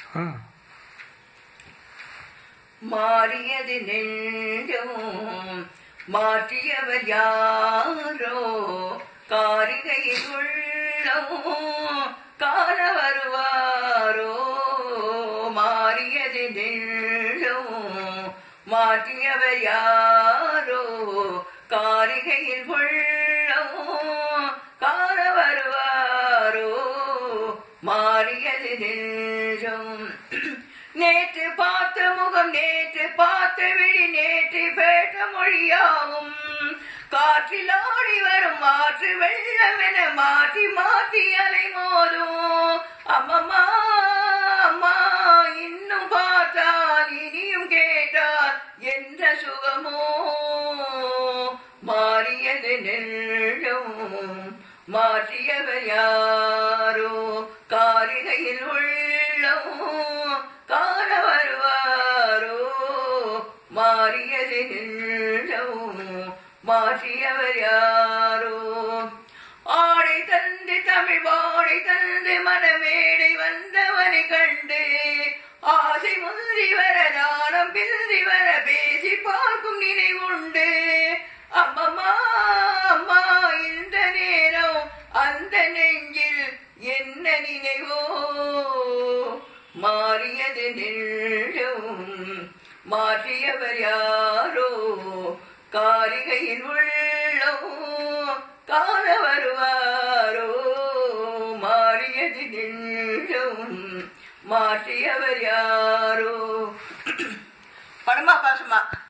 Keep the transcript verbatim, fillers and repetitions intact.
மாறியது நெஞ்சம் மாற்றியவர் யாரோ காரிகையில் உள்ளம் காண வருவாரோ. மாறியது நெஞ்சம் மாற்றியவர் யாரோ காரிகையில் உள்ளம் காண வருவாரோ. மாறியது நெஞ்சம் நேற்று பார்த்த முகம் நேற்று பார்த்த விழி நேற்று பேட்ட மொழியாகும் காற்றில் ஆடி வரும் ஆற்று வெள்ளம் என மாற்றி மாற்றி அலை மோதும். அம்மம்மா அம்மா இன்னும் பார்த்தால் இனியும் கேட்டால் என்ற சுகமோ. மாறியது நெஞ்சம் மாற்றியவர் யாரோ காரிகையில் உள்ளம் காண வருவாரோ. மாறியது நெஞ்சம் மாற்றியவர் யாரோ. ஆடை தந்து தமிழ் வாடை தந்து மனமேடை வந்தவனை கண்டு ஆசை முந்தி வர நாணம் பிந்தி வர பேசி பார்க்கும் நினைவுண்டு. அம்மம்மா அம்மா இந்த நேரம் அந்த நெஞ்சில் என்ன நினைவோ. மாறியது நெஞ்சம் மாற்றியவர் யாரோ காரிகையில் உள்ளம் காண வருவாரோ. மாறியது நெஞ்சம் மாற்றியவர் யாரோ. படமா பாசமா